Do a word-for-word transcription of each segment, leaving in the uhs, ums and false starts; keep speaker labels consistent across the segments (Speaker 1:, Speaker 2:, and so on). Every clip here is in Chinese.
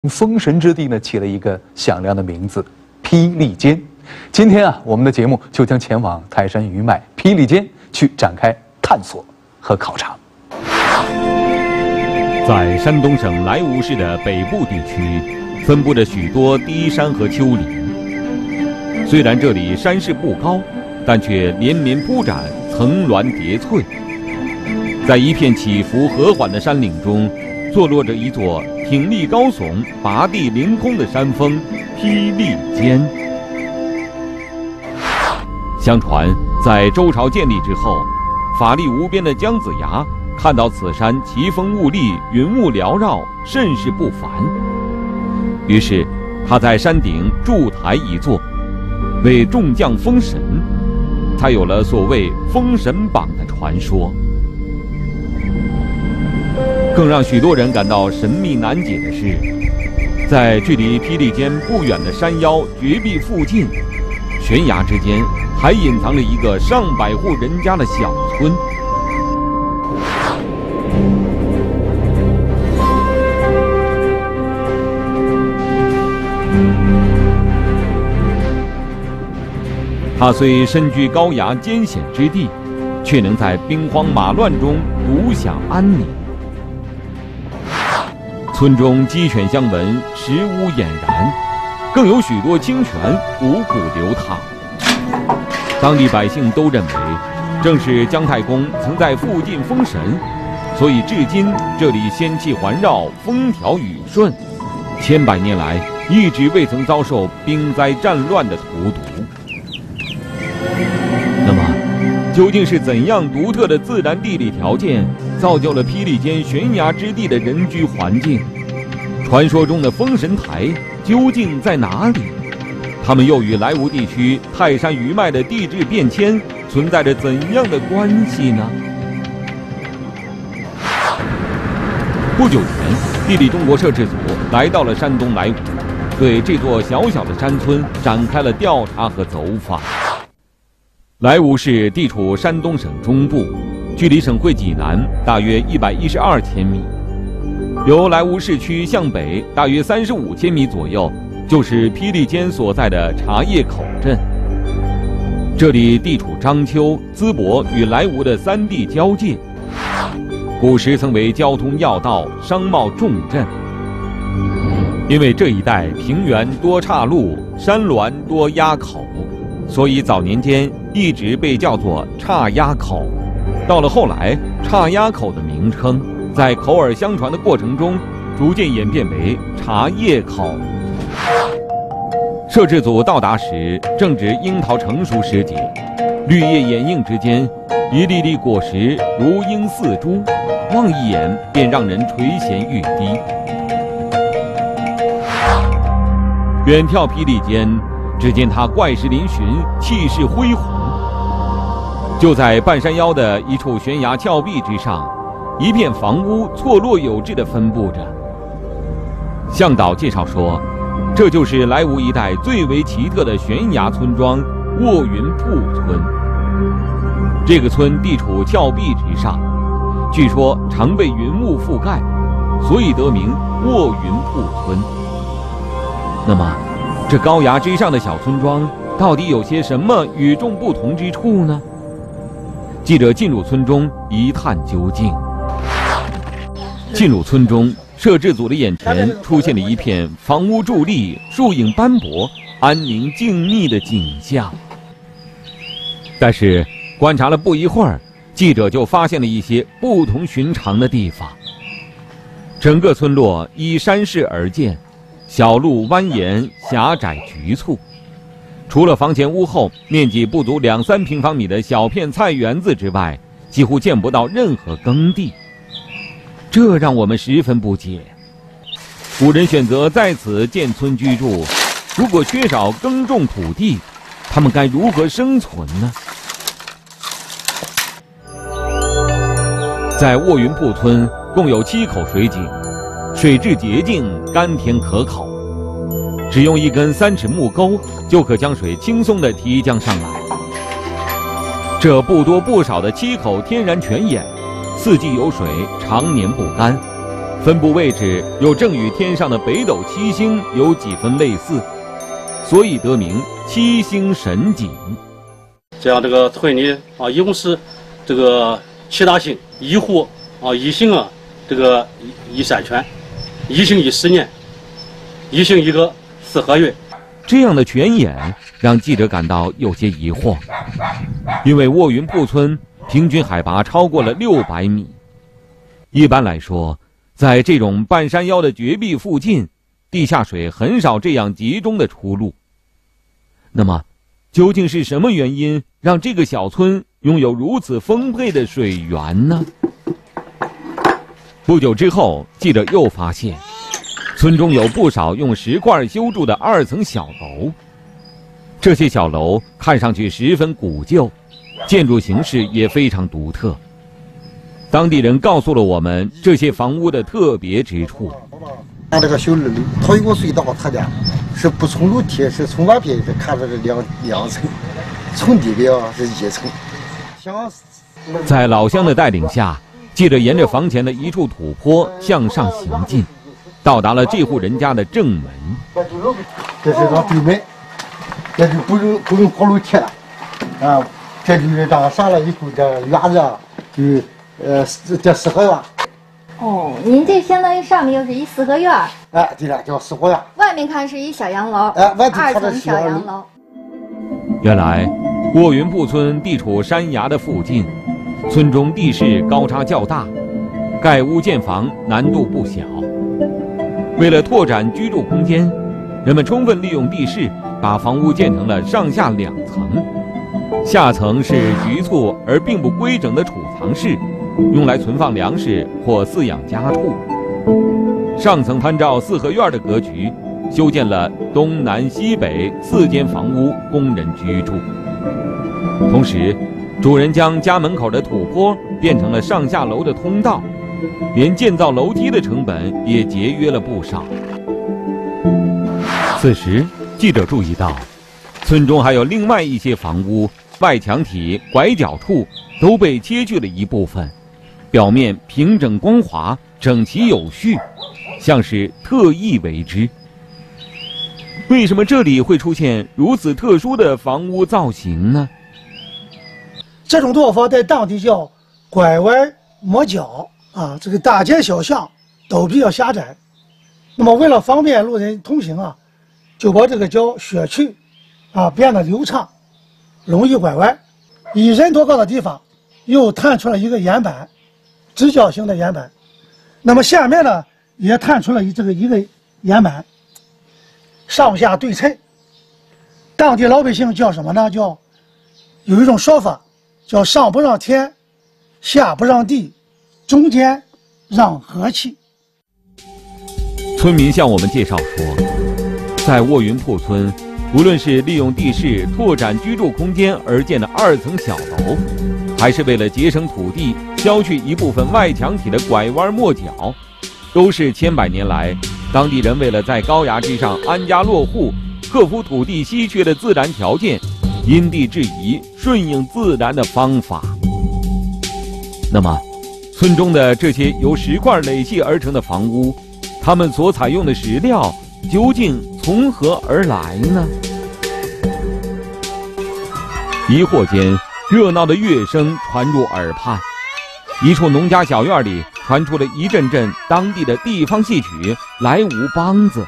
Speaker 1: 封神之地呢起了一个响亮的名字——霹雳间。今天啊，我们的节目就将前往泰山余脉霹雳间去展开探索和考察。
Speaker 2: 在山东省莱芜市的北部地区，分布着许多低山和丘陵。虽然这里山势不高，但却连绵铺展，层峦叠翠。在一片起伏和缓的山岭中，坐落着一座挺立高耸、拔地凌空的山峰——霹雳间。相传，在周朝建立之后，法力无边的姜子牙看到此山奇峰兀立、云雾缭绕，甚是不凡。于是，他在山顶筑台一座，为众将封神，才有了所谓“封神榜”的传说。更让许多人感到神秘难解的是，在距离霹雳间不远的山腰绝壁附近，悬崖之间还隐藏着一个上百户人家的小村。它虽身居高崖艰险之地，却能在兵荒马乱中独享安宁。村中鸡犬相闻，食物俨然，更有许多清泉汩汩流淌。当地百姓都认为，正是姜太公曾在附近封神，所以至今这里仙气环绕，风调雨顺，千百年来一直未曾遭受兵灾战乱的荼毒。那么，究竟是怎样独特的自然地理条件，造就了霹雳间悬崖之地的人居环境？传说中的封神台究竟在哪里？它们又与莱芜地区泰山余脉的地质变迁存在着怎样的关系呢？不久前，地理中国摄制组来到了山东莱芜，对这座小小的山村展开了调查和走访。莱芜市地处山东省中部，距离省会济南大约一百一十二千米。由莱芜市区向北大约三十五千米左右，就是霹雳间所在的茶叶口镇。这里地处章丘、淄博与莱芜的三地交界，古时曾为交通要道、商贸重镇。因为这一带平原多岔路，山峦多崖口，所以早年间一直被叫做岔崖口。到了后来，岔崖口的名称在口耳相传的过程中，逐渐演变为茶叶口。摄制组到达时，正值樱桃成熟时节，绿叶掩映之间，一粒粒果实如鹰似珠，望一眼便让人垂涎欲滴。远眺霹雳间，只见它怪石嶙峋，气势恢宏。就在半山腰的一处悬崖峭壁之上，一片房屋错落有致地分布着。向导介绍说，这就是莱芜一带最为奇特的悬崖村庄——卧云铺村。这个村地处峭壁之上，据说常被云雾覆盖，所以得名卧云铺村。那么，这高崖之上的小村庄到底有些什么与众不同之处呢？记者进入村中一探究竟。进入村中，摄制组的眼前出现了一片房屋伫立、树影斑驳、安宁静谧的景象。但是观察了不一会儿，记者就发现了一些不同寻常的地方。整个村落依山势而建，小路蜿蜒、狭窄局促。除了房前屋后面积不足两三平方米的小片菜园子之外，几乎见不到任何耕地。这让我们十分不解。古人选择在此建村居住，如果缺少耕种土地，他们该如何生存呢？在卧云铺村共有七口水井，水质洁净，甘甜可口。只用一根三尺木钩，就可将水轻松地提将上来。这不多不少的七口天然泉眼，四季有水，常年不干， 分布位置又正与天上的北斗七星有几分类似，所以得名七星神井。
Speaker 3: 这样这个村里啊，一共是这个七大姓一户啊，一姓啊，这个一一山泉，一姓一十年，一姓一个四合院。
Speaker 2: 这样的泉眼让记者感到有些疑惑，因为卧云铺村平均海拔超过了六百米。一般来说，在这种半山腰的绝壁附近，地下水很少这样集中的出入。那么，究竟是什么原因让这个小村拥有如此丰沛的水源呢？不久之后，记者又发现，村中有不少用石块修筑的二层小楼。这些小楼看上去十分古旧，建筑形式也非常独特。当地人告诉了我们这些房屋的特别之处。
Speaker 4: 看这个小二楼，它有个隧道特点，是不从楼梯，是从外边是看着是两两层，从地里啊是一层。像
Speaker 2: 在老乡的带领下，记者沿着房前的一处土坡向上行进，到达了这户人家的正门。
Speaker 4: 这是个对门，这就不用不用过楼梯了，啊，这就是这个上来以后，这院子啊就呃这四合院。
Speaker 5: 哦，您这相当于上面又是一四合院，
Speaker 4: 哎，对了，叫四合院。
Speaker 5: 外面看是一小洋楼，
Speaker 4: 哎，外头
Speaker 5: 二层
Speaker 4: 看的是
Speaker 5: 小洋楼。
Speaker 2: 原来，卧云铺村地处山崖的附近，村中地势高差较大，盖屋建房难度不小。为了拓展居住空间，人们充分利用地势，把房屋建成了上下两层。下层是局促而并不规整的储藏室，用来存放粮食或饲养家畜。上层参照四合院的格局，修建了东南西北四间房屋供人居住。同时，主人将家门口的土坡变成了上下楼的通道，连建造楼梯的成本也节约了不少。此时，记者注意到，村中还有另外一些房屋外墙体、拐角处都被切去了一部分，表面平整光滑、整齐有序，像是特意为之。为什么这里会出现如此特殊的房屋造型呢？
Speaker 6: 这种做法在当地叫拐弯抹角啊，这个大街小巷都比较狭窄。那么为了方便路人通行啊，就把这个叫削去啊，变得流畅，容易拐弯。以人多高的地方，又探出了一个岩板，直角形的岩板。那么下面呢，也探出了一这个一个岩板，上下对称。当地老百姓叫什么呢？叫有一种说法，叫上不让天，下不让地，中间让和气。
Speaker 2: 村民向我们介绍说，在卧云铺村，无论是利用地势拓展居住空间而建的二层小楼，还是为了节省土地削去一部分外墙体的拐弯抹角，都是千百年来当地人为了在高崖之上安家落户，克服土地稀缺的自然条件，因地制宜、顺应自然的方法。那么，村中的这些由石块垒砌而成的房屋，它们所采用的石料究竟从何而来呢？疑惑间，热闹的乐声传入耳畔，一处农家小院里传出了一阵阵当地的地方戏曲《来吴梆子》。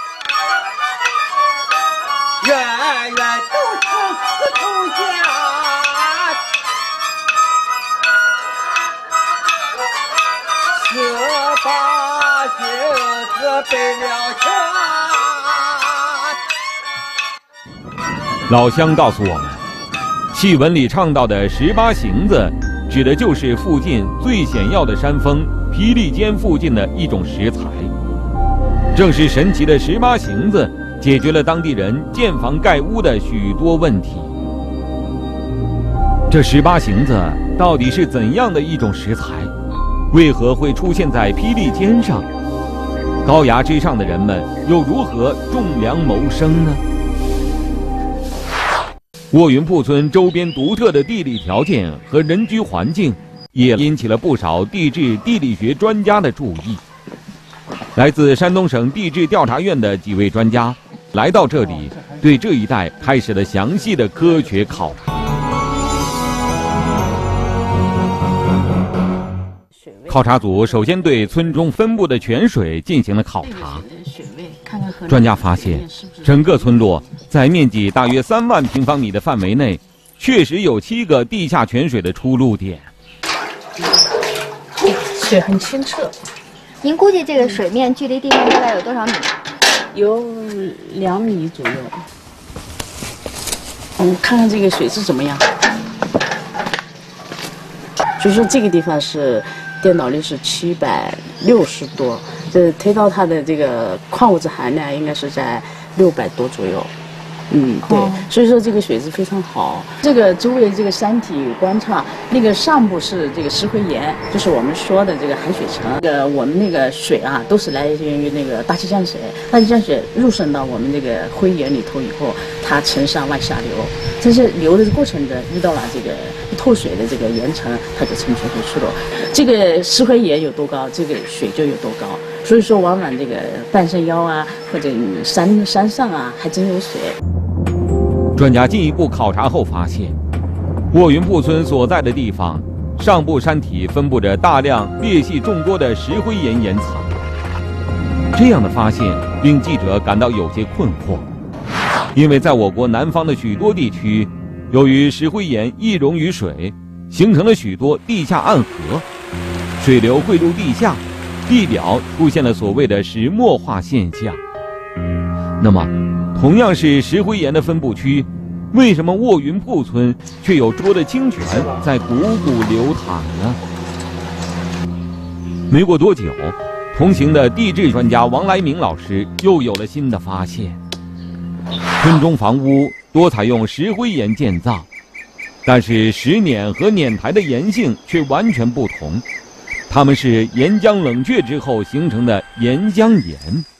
Speaker 7: 远远都从此头家，十八君子背了拳。
Speaker 2: 老乡告诉我们，戏文里唱到的十八行子，指的就是附近最险要的山峰霹雳尖附近的一种石材。正是神奇的十八行子，解决了当地人建房盖屋的许多问题。这十八行子到底是怎样的一种石材？为何会出现在霹雳尖上？高崖之上的人们又如何种粮谋生呢？卧云铺村周边独特的地理条件和人居环境，也引起了不少地质地理学专家的注意。 来自山东省地质调查院的几位专家来到这里，对这一带开始了详细的科学考察。考察组首先对村中分布的泉水进行了考察。专家发现，整个村落在面积大约三万平方米的范围内，确实有七个地下泉水的出入点。
Speaker 8: 水很清澈。
Speaker 5: 您估计这个水面距离地面大概有多少米？
Speaker 8: 有两米左右。我们看看这个水质怎么样。所以说这个地方是电导率是七百六十多，这推到它的这个矿物质含量应该是在六百多左右。嗯，对，所以说这个水质非常好。这个周围这个山体观察，那个上部是这个石灰岩，就是我们说的这个含水层。这个我们那个水啊，都是来源于那个大气降水，大气降水入渗到我们这个灰岩里头以后，它呈上往下流。在这流的过程中，遇到了这个透水的这个岩层，它就呈泉水出流。这个石灰岩有多高，这个水就有多高。所以说，往往这个半山腰啊，或者山山上啊，还真有水。
Speaker 2: 专家进一步考察后发现，卧云铺村所在的地方上部山体分布着大量裂隙众多的石灰岩岩层。这样的发现令记者感到有些困惑，因为在我国南方的许多地区，由于石灰岩易溶于水，形成了许多地下暗河，水流汇入地下，地表出现了所谓的石墨化现象。那么同样是石灰岩的分布区，为什么卧云铺村却有多的清泉在汩汩流淌呢？没过多久，同行的地质专家王来明老师又有了新的发现。村中房屋多采用石灰岩建造，但是石碾和碾台的岩性却完全不同，它们是岩浆冷却之后形成的岩浆岩。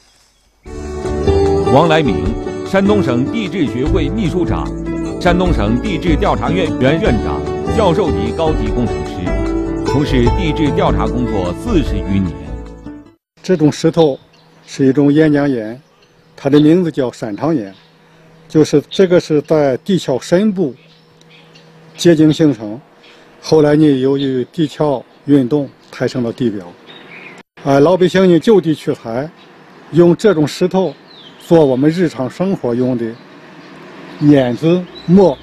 Speaker 2: 王来明，山东省地质学会秘书长，山东省地质调查院原院长、教授级高级工程师，从事地质调查工作四十余年。
Speaker 9: 这种石头是一种岩浆岩，它的名字叫山长岩，就是这个是在地壳深部结晶形成，后来呢由于地壳运动抬升到地表。啊，老百姓呢就地取材，用这种石头做我们日常生活用的碾子磨。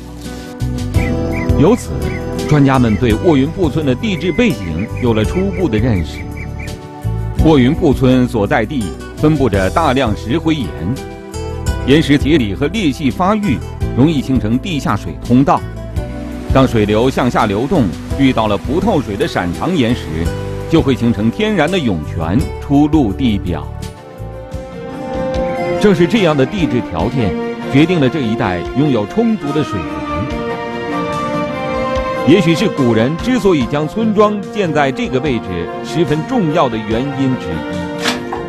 Speaker 2: 由此，专家们对卧云铺村的地质背景有了初步的认识。卧云铺村所在地分布着大量石灰岩，岩石结理和裂隙发育，容易形成地下水通道。当水流向下流动，遇到了不透水的闪长岩时，就会形成天然的涌泉出入地表。正是这样的地质条件，决定了这一带拥有充足的水源。也许是古人之所以将村庄建在这个位置十分重要的原因之一。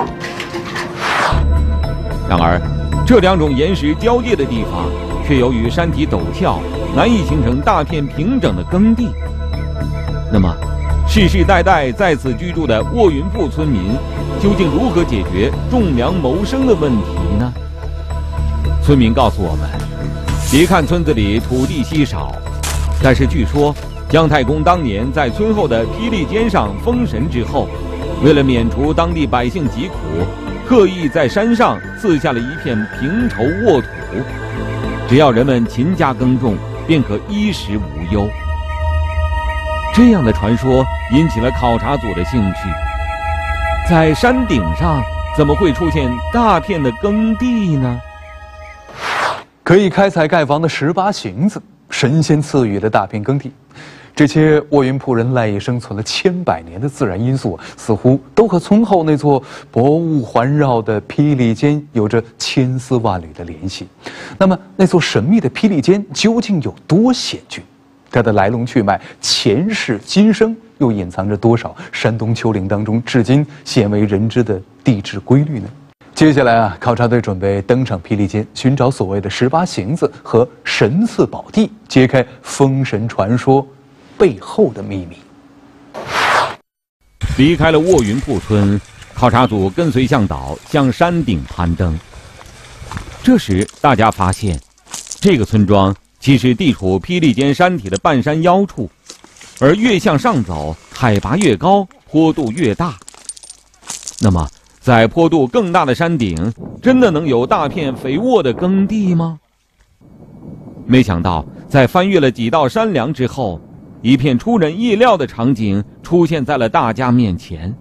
Speaker 2: 然而，这两种岩石交界的地方，却由于山体陡峭，难以形成大片平整的耕地。那么，世世代代在此居住的卧云铺村民，究竟如何解决种粮谋生的问题呢？村民告诉我们，别看村子里土地稀少，但是据说姜太公当年在村后的霹雳尖上封神之后，为了免除当地百姓疾苦，刻意在山上赐下了一片平畴沃土，只要人们勤加耕种，便可衣食无忧。这样的传说引起了考察组的兴趣。在山顶上怎么会出现大片的耕地呢？
Speaker 1: 可以开采盖房的十八行子，神仙赐予的大片耕地，这些卧云铺人赖以生存了千百年的自然因素，似乎都和村后那座薄雾环绕的霹雳尖有着千丝万缕的联系。那么，那座神秘的霹雳尖究竟有多险峻？它的来龙去脉、前世今生，又隐藏着多少山东丘陵当中至今鲜为人知的地质规律呢？接下来啊，考察队准备登上霹雳尖，寻找所谓的十八行子和神赐宝地，揭开封神传说背后的秘密。
Speaker 2: 离开了卧云铺村， 考察组跟随向导向山顶攀登。这时，大家发现，这个村庄其实地处霹雳间山体的半山腰处，而越向上走，海拔越高，坡度越大。那么，在坡度更大的山顶，真的能有大片肥沃的耕地吗？没想到，在翻越了几道山梁之后，一片出人意料的场景出现在了大家面前。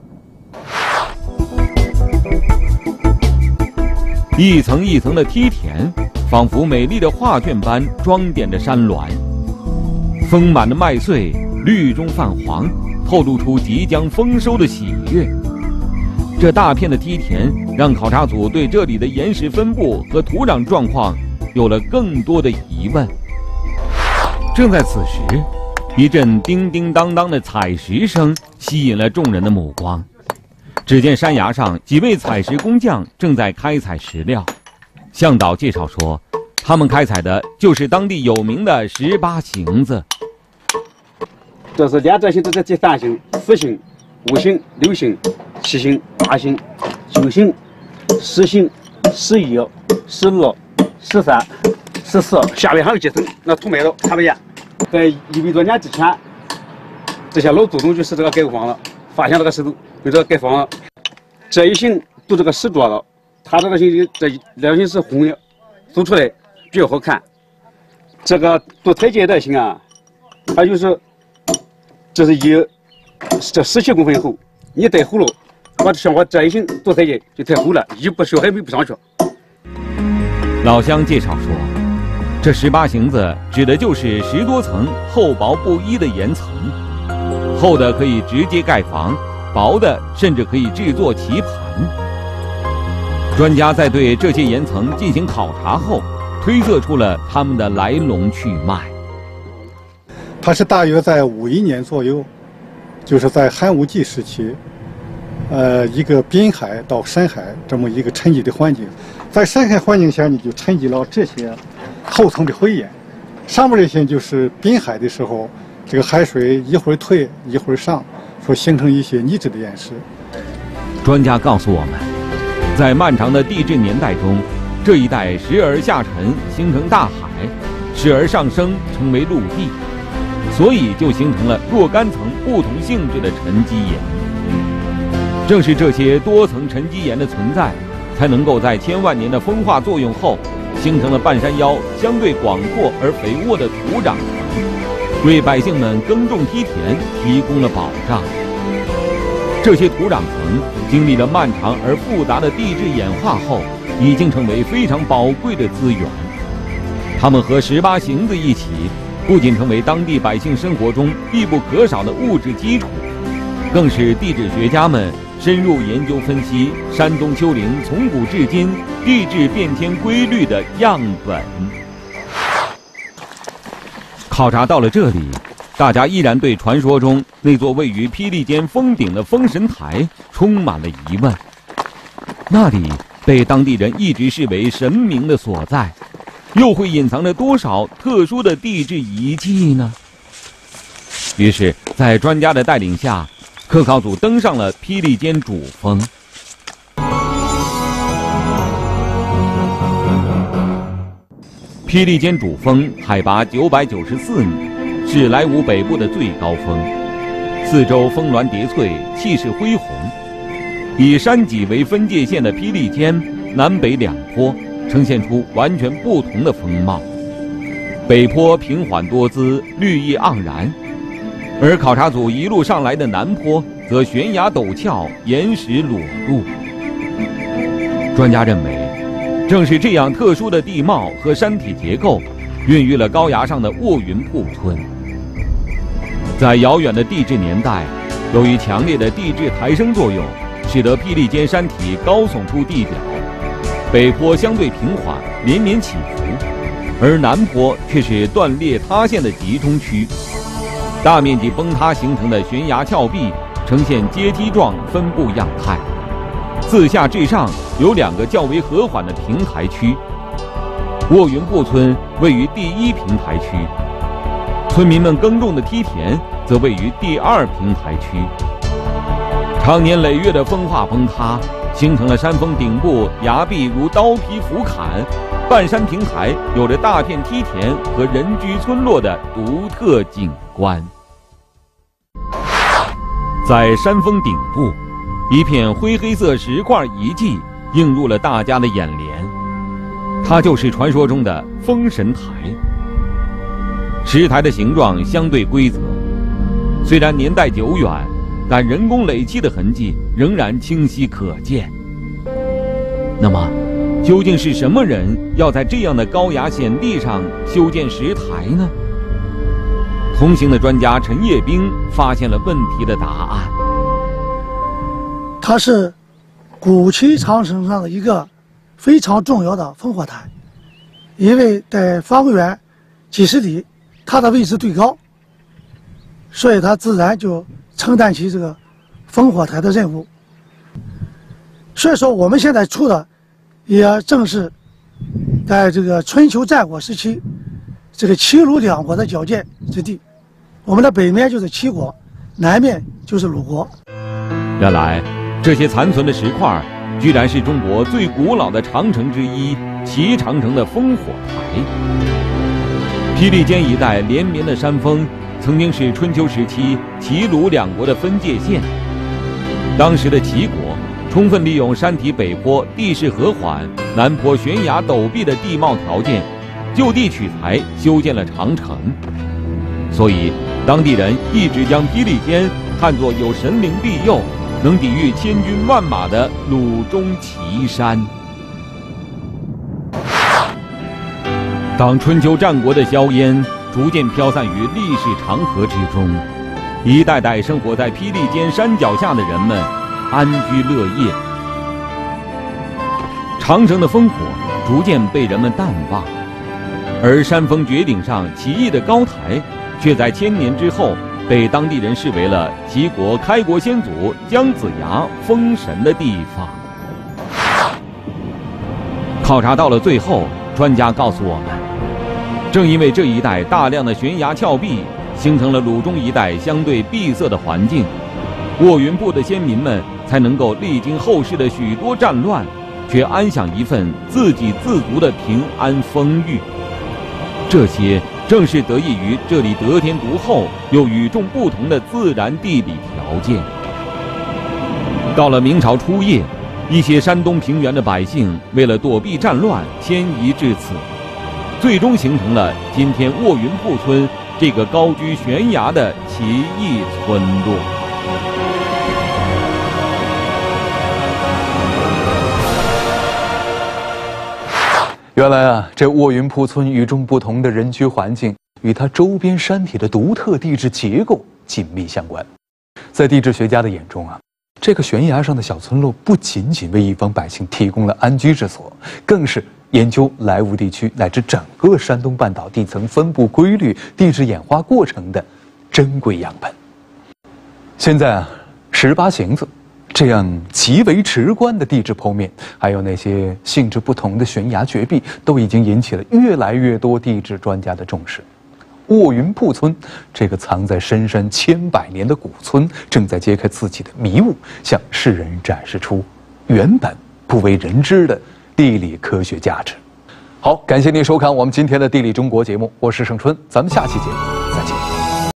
Speaker 2: 一层一层的梯田，仿佛美丽的画卷般装点着山峦。丰满的麦穗绿中泛黄，透露出即将丰收的喜悦。这大片的梯田让考察组对这里的岩石分布和土壤状况有了更多的疑问。正在此时，一阵叮叮当当的采石声吸引了众人的目光。只见山崖上几位采石工匠正在开采石料。向导介绍说，他们开采的就是当地有名的十八行子。
Speaker 10: 这是连着型，这是第三型、四型、五型、六型、七型、八型、九型、十型、十一、十二、十三、十四，下面还有几层，那土埋的看不见。在一百多年之前，这些老祖宗就是这个盖房了，发现这个石头，就这个盖房了。这一型做这个石桌子，它这个型这两型是红的，做出来比较好看。这个做台阶的型啊，它就是这是一这十七公分厚，你带厚了，我像我这一型做台阶就太厚了，一不小还没不上去。
Speaker 2: 老乡介绍说，这十八行子指的就是十多层厚薄不一的岩层，厚的可以直接盖房，薄的甚至可以制作棋盘。专家在对这些岩层进行考察后，推测出了它们的来龙去脉。
Speaker 9: 它是大约在五一年左右，就是在寒武纪时期，呃，一个滨海到深海这么一个沉积的环境。在深海环境下呢，就沉积了这些厚层的灰岩，上面这些就是滨海的时候，这个海水一会儿退一会儿上，所形成一些泥质的岩石。
Speaker 2: 专家告诉我们，在漫长的地质年代中，这一带时而下沉形成大海，时而上升成为陆地，所以就形成了若干层不同性质的沉积岩。正是这些多层沉积岩的存在，才能够在千万年的风化作用后，形成了半山腰相对广阔而肥沃的土壤层，为百姓们耕种梯田提供了保障。这些土壤层经历了漫长而复杂的地质演化后，已经成为非常宝贵的资源。它们和十八行子一起，不仅成为当地百姓生活中必不可少的物质基础，更是地质学家们深入研究分析山东丘陵从古至今地质变迁规律的样本。考察到了这里，大家依然对传说中那座位于霹雳间峰顶的封神台充满了疑问。那里被当地人一直视为神明的所在，又会隐藏着多少特殊的地质遗迹呢？于是，在专家的带领下，科考组登上了霹雳间主峰。霹雳间主峰海拔九百九十四米，是莱芜北部的最高峰，四周峰峦叠翠，气势恢宏。以山脊为分界线的霹雳间南北两坡呈现出完全不同的风貌，北坡平缓多姿，绿意盎然，而考察组一路上来的南坡则悬崖陡峭，岩石裸露。专家认为，正是这样特殊的地貌和山体结构，孕育了高崖上的卧云铺村。在遥远的地质年代，由于强烈的地质抬升作用，使得霹雳间山体高耸出地表，北坡相对平缓，连绵起伏，而南坡却是断裂塌陷的集中区。大面积崩塌形成的悬崖峭壁呈现阶梯状分布样态，自下至上有两个较为和缓的平台区。卧云铺村位于第一平台区，村民们耕种的梯田则位于第二平台区。 常年累月的风化崩塌，形成了山峰顶部崖壁如刀劈斧砍，半山平台有着大片梯田和人居村落的独特景观。在山峰顶部，一片灰黑色石块遗迹映入了大家的眼帘，它就是传说中的封神台。石台的形状相对规则，虽然年代久远，但人工垒砌的痕迹仍然清晰可见。那么，究竟是什么人要在这样的高崖险地上修建石台呢？同行的专家陈业兵发现了问题的答案。
Speaker 6: 它是古期长城上的一个非常重要的烽火台，因为在方圆几十里，它的位置最高，所以它自然就承担起这个烽火台的任务。所以说，我们现在处的也正是在这个春秋战国时期，这个齐鲁两国的交界之地。我们的北面就是齐国，南面就是鲁国。
Speaker 2: 原来，这些残存的石块，居然是中国最古老的长城之一——齐长城的烽火台。霹雳间一带连绵的山峰，曾经是春秋时期齐鲁两国的分界线。当时的齐国充分利用山体北坡地势和缓、南坡悬崖陡壁的地貌条件，就地取材修建了长城。所以，当地人一直将霹雳间看作有神灵庇佑、能抵御千军万马的鲁中奇山。当春秋战国的硝烟逐渐飘散于历史长河之中，一代代生活在霹雳间山脚下的人们安居乐业，长城的烽火逐渐被人们淡忘，而山峰绝顶上奇异的高台，却在千年之后被当地人视为了齐国开国先祖姜子牙封神的地方。考察到了最后，专家告诉我们，正因为这一带大量的悬崖峭壁，形成了鲁中一带相对闭塞的环境，卧云部的先民们才能够历经后世的许多战乱，却安享一份自给自足的平安丰裕。这些正是得益于这里得天独厚又与众不同的自然地理条件。到了明朝初叶，一些山东平原的百姓为了躲避战乱，迁移至此，最终形成了今天卧云铺村这个高居悬崖的奇异村落。
Speaker 1: 原来啊，这卧云铺村与众不同的人居环境，与它周边山体的独特地质结构紧密相关。在地质学家的眼中啊，这个悬崖上的小村落不仅仅为一方百姓提供了安居之所，更是研究莱芜地区乃至整个山东半岛地层分布规律、地质演化过程的珍贵样本。现在啊，十八行子这样极为直观的地质剖面，还有那些性质不同的悬崖绝壁，都已经引起了越来越多地质专家的重视。卧云铺村这个藏在深山千百年的古村，正在揭开自己的迷雾，向世人展示出原本不为人知的地理科学价值。好，感谢您收看我们今天的地理中国节目，我是盛春，咱们下期节目再见。